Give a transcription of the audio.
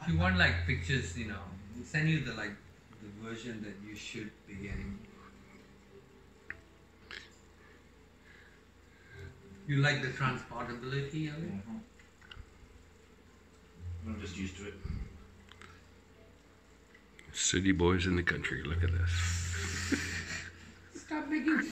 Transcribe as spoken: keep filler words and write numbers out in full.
If you want like pictures, you know, we'll send you the like the version that you should be getting. You like the transportability of it? Mm-hmm. I'm just used to it. City boys in the country, look at this. Stop making